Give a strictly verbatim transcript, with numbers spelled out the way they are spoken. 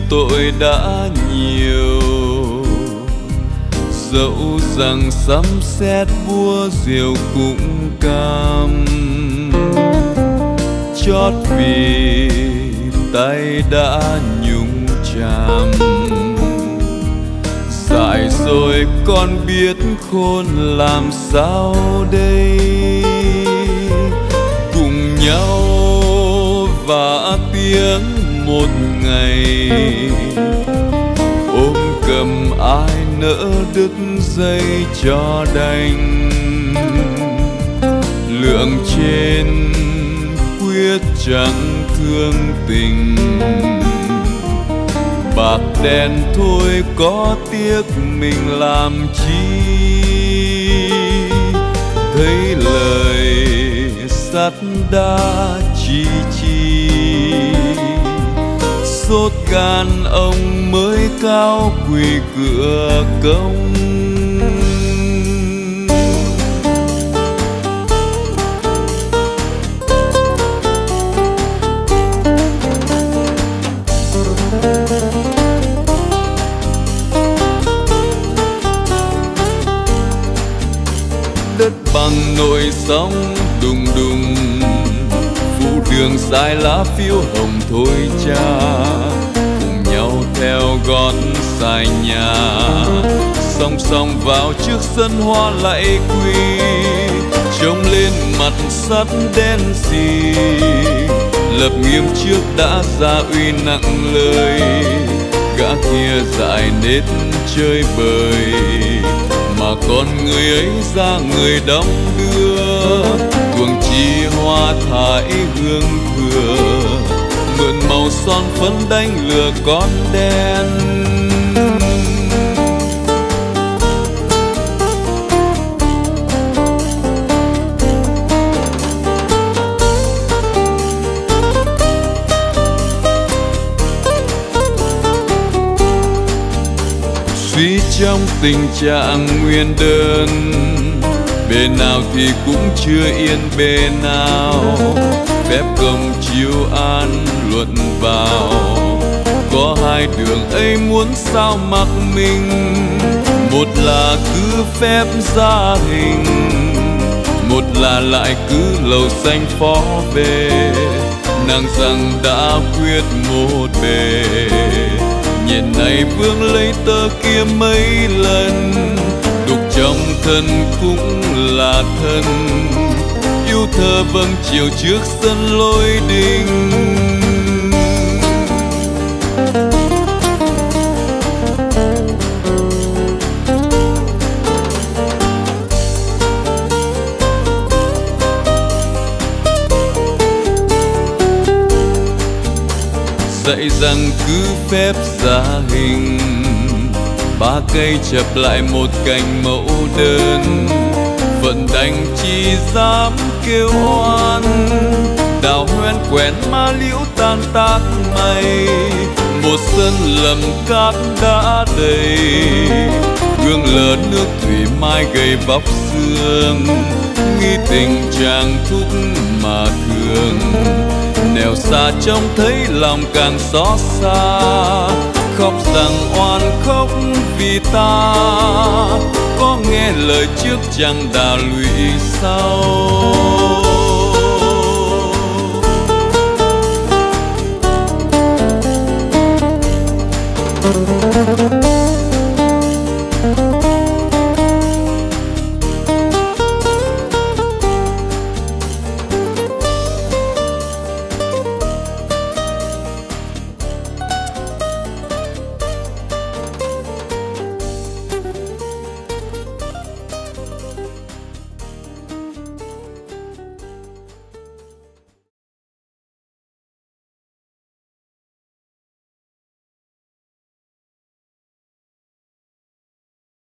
tội đã nhiều, dẫu rằng sấm sét búa rìu cũng cam, chót vì tay đã nhúng chàm. Dại rồi con biết khôn làm sao đây, cùng nhau vã tiếng một ngày, ôm cầm ai nỡ đứt dây cho đành. Lượng trên quyết chẳng thương tình, bạc đen thôi có tiếc mình làm chi. Thấy lời sắt đá chi chi, sốt gan ông mới cao quỳ cửa công. Đất bằng nổi sóng đùng đùng, phủ đường dài lá phiêu hồng thôi cha. Cùng nhau theo gót dài nhà, song song vào trước sân hoa lạy quỳ. Trông lên mặt sắt đen xì, lập nghiêm trước đã ra uy nặng lời. Gã kia dại nết chơi bời, mà con người ấy ra người đong đưa. Cuồng chi hoa thải hương thừa, mượn màu son phấn đánh lừa con đen. Suy trong tình trạng nguyên đơn, bề nào thì cũng chưa yên bề nào. Phép công chiếu an luận vào, có hai đường ấy muốn sao mặc mình. Một là cứ phép gia hình, một là lại cứ lầu xanh phó về. Nàng rằng đã quyết một bề, nhìn này vương lấy tơ kia mấy lần. Đục trong thân cũng là thân, yêu thơ vâng chiều trước sân lôi đình. Dạy rằng cứ phép gia hình, ba cây chập lại một cành mẫu đơn. Vận đành chi dám kêu oan, đào hoen quèn ma liễu tan tác mây. Một sân lầm cát đã đầy, gương lờ nước thủy mai gầy vóc xương. Nghi tình chàng thúc mà thường, nẻo xa trông thấy lòng càng xót xa. Khóc rằng oan khóc vì ta, có nghe lời trước chẳng đà lụy sau.